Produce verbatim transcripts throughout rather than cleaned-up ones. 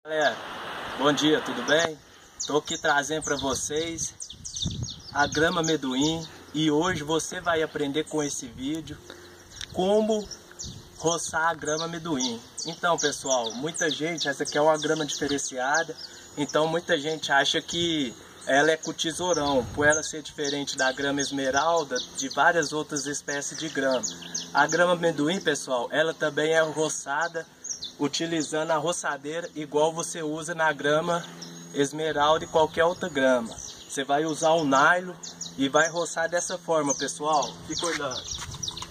Galera, bom dia, tudo bem? Estou aqui trazendo para vocês a grama amendoim e hoje você vai aprender com esse vídeo como roçar a grama amendoim. Então pessoal, muita gente, essa aqui é uma grama diferenciada, então muita gente acha que ela é com tesourão, por ela ser diferente da grama esmeralda, de várias outras espécies de grama. A grama amendoim, pessoal, ela também é roçada utilizando a roçadeira igual você usa na grama esmeralda e qualquer outra grama. Você vai usar o nylon e vai roçar dessa forma, pessoal. Fica olhando.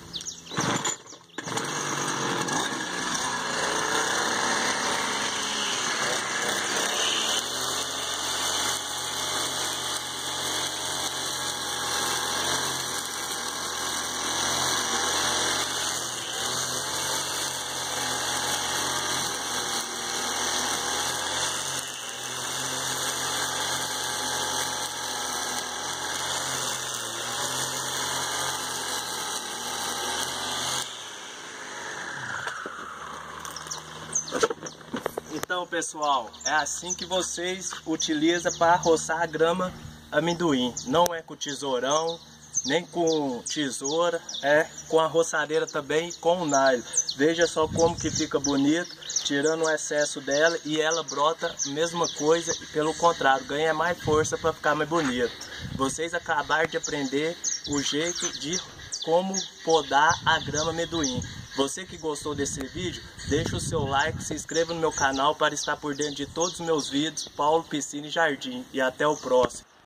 Então pessoal, é assim que vocês utilizam para roçar a grama amendoim. Não é com tesourão, nem com tesoura, é com a roçadeira também, com o nylon. Veja só como que fica bonito, tirando o excesso dela, e ela brota a mesma coisa, e pelo contrário, ganha mais força para ficar mais bonito. Vocês acabaram de aprender o jeito de como podar a grama amendoim. Você que gostou desse vídeo, deixa o seu like, se inscreva no meu canal para estar por dentro de todos os meus vídeos. Paulo Piscina e Jardim. E até o próximo.